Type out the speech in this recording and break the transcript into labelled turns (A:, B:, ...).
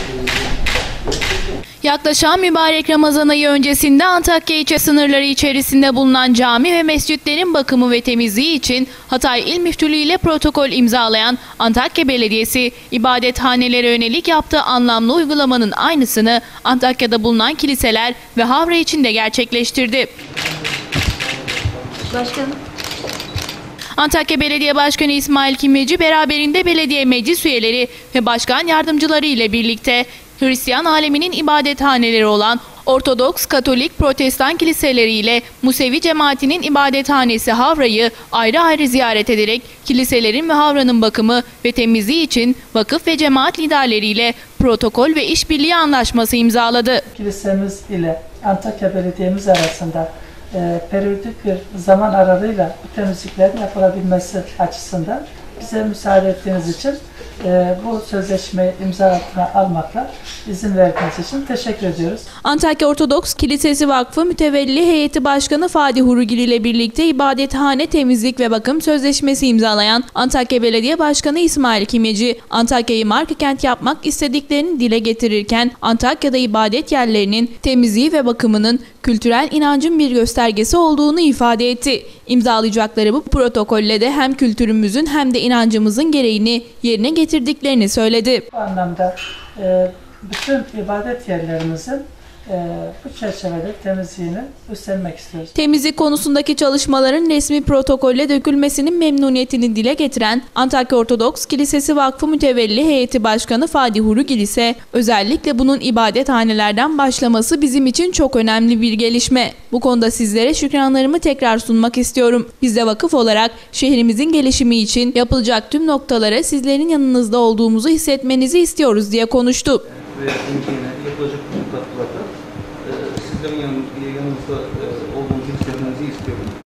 A: Yaklaşan mübarek Ramazan ayı öncesinde Antakya ilçe sınırları içerisinde bulunan cami ve mescitlerin bakımı ve temizliği için Hatay İl Müftülüğü ile protokol imzalayan Antakya Belediyesi, ibadethanelere yönelik yaptığı anlamlı uygulamanın aynısını Antakya'da bulunan kiliseler ve havra için de gerçekleştirdi.
B: Başkanım.
A: Antakya Belediye Başkanı İsmail Kimyacı beraberinde belediye meclis üyeleri ve başkan yardımcıları ile birlikte Hristiyan aleminin ibadethaneleri olan Ortodoks, Katolik, Protestan kiliseleri ile Musevi cemaatinin ibadethanesi Havra'yı ayrı ayrı ziyaret ederek kiliselerin ve Havra'nın bakımı ve temizliği için vakıf ve cemaat liderleriyle protokol ve işbirliği anlaşması imzaladı.
C: Kilisemiz ile Antakya Belediye'miz arasında periyodik bir zaman aralığıyla bu temizliklerin yapılabilmesi açısından bize müsaade ettiğiniz için bu sözleşmeyi imza altına almakla izin verdiğiniz için teşekkür ediyoruz.
A: Antakya Ortodoks Kilisesi Vakfı Mütevelli Heyeti Başkanı Fadi Hurugil ile birlikte ibadethane temizlik ve bakım sözleşmesi imzalayan Antakya Belediye Başkanı İsmail Kimyacı, Antakya'yı marka kent yapmak istediklerini dile getirirken Antakya'da ibadet yerlerinin temizliği ve bakımının kültürel inancın bir göstergesi olduğunu ifade etti. İmzalayacakları bu protokolle de hem kültürümüzün hem de inancımızın gereğini yerine getirdiklerini söyledi.
C: Bu anlamda bütün ibadet yerlerimizin bu çerçevede temizliğini üstlenmek istiyoruz.
A: Temizlik konusundaki çalışmaların resmi protokolle dökülmesinin memnuniyetini dile getiren Antakya Ortodoks Kilisesi Vakfı Mütevelli Heyeti Başkanı Fadi Hurugil ise özellikle bunun ibadethanelerden başlaması bizim için çok önemli bir gelişme. Bu konuda sizlere şükranlarımı tekrar sunmak istiyorum. Biz de vakıf olarak şehrimizin gelişimi için yapılacak tüm noktalara sizlerin yanınızda olduğumuzu hissetmenizi istiyoruz diye konuştu.
D: Ve yapılacak tüm katkılarda sizlerin yanınızda olduğunuzu hissetmenizi istiyorum.